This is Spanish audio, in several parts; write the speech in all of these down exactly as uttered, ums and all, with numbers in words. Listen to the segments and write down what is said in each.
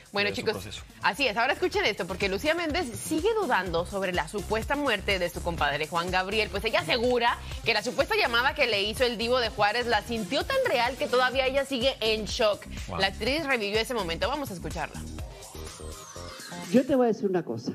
Bueno, chicos, así es. Ahora escuchen esto, porque Lucía Méndez sigue dudando sobre la supuesta muerte de su compadre Juan Gabriel. Pues ella asegura que la supuesta llamada que le hizo el Divo de Juárez la sintió tan real que todavía ella sigue en shock. Wow. La actriz revivió ese momento. Vamos a escucharla. Yo te voy a decir una cosa.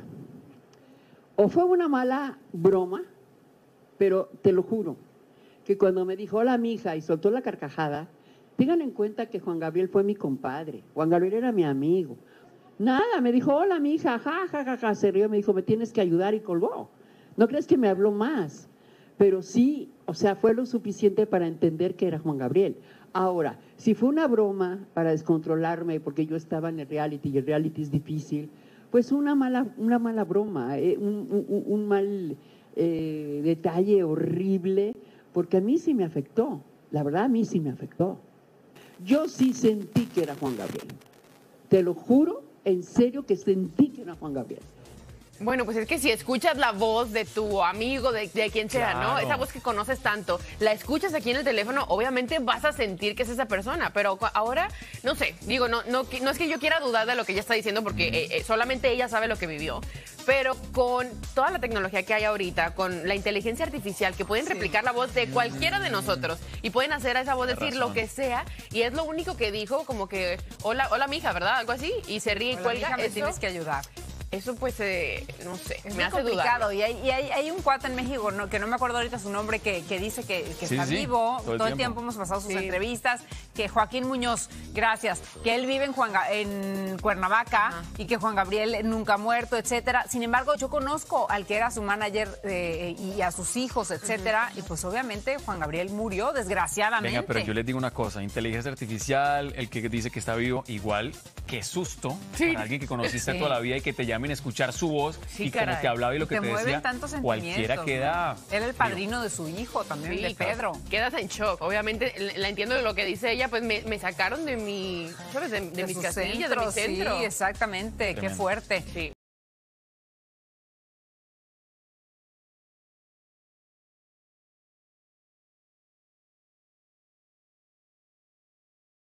O fue una mala broma, pero te lo juro, que cuando me dijo hola mija y soltó la carcajada, tengan en cuenta que Juan Gabriel fue mi compadre. Juan Gabriel era mi amigo. Nada, me dijo, hola, mija, ja, ja, ja, ja, se rió, me dijo, me tienes que ayudar y colgó. No crees que me habló más, pero sí, o sea, fue lo suficiente para entender que era Juan Gabriel. Ahora, si fue una broma para descontrolarme porque yo estaba en el reality y el reality es difícil, pues una mala, una mala broma, eh, un, un, un mal eh, detalle horrible, porque a mí sí me afectó, la verdad a mí sí me afectó. Yo sí sentí que era Juan Gabriel. Te lo juro, en serio que sentí que era Juan Gabriel. Bueno, pues es que si escuchas la voz de tu amigo, de, de quien sea, claro, ¿no? Esa voz que conoces tanto, la escuchas aquí en el teléfono, obviamente vas a sentir que es esa persona, pero ahora, no sé, digo, no, no, no es que yo quiera dudar de lo que ella está diciendo, porque eh, eh, solamente ella sabe lo que vivió, pero con toda la tecnología que hay ahorita, con la inteligencia artificial, que pueden replicar sí. la voz de cualquiera de nosotros, y pueden hacer a esa voz decir lo que sea, y es lo único que dijo, como que, hola, hola mija, ¿verdad? Algo así, y se ríe y hola, cuelga. Mija, me eso, tienes que ayudar. Eso pues, eh, no sé, es me muy hace complicado. dudar. Y, hay, y hay, hay un cuate en México, ¿no? Que no me acuerdo ahorita su nombre, que, que dice que, que sí, está sí, vivo. todo el, todo el tiempo. tiempo hemos pasado sus sí. entrevistas. Que Joaquín Muñoz, gracias, que él vive en, Juan, en Cuernavaca. Ajá. Y que Juan Gabriel nunca ha muerto, etcétera. Sin embargo, yo conozco al que era su manager eh, y a sus hijos, etcétera. Uh-huh. Y pues obviamente Juan Gabriel murió, desgraciadamente. Venga, pero yo les digo una cosa, inteligencia artificial, el que dice que está vivo, igual, qué susto sí. para alguien que conociste sí. toda la vida y que te llamen a escuchar su voz sí, y caray. Como te hablaba y lo que te, te decía, cualquiera queda... ¿No? Era el padrino de su hijo también, sí, de Pedro. Quedas en shock. Obviamente, la entiendo de lo que dice ella, pues me, me sacaron de mi, ¿sabes? De, de, de mis casillas, de mi centro. Sí, exactamente. Tremendo. Qué fuerte. Sí.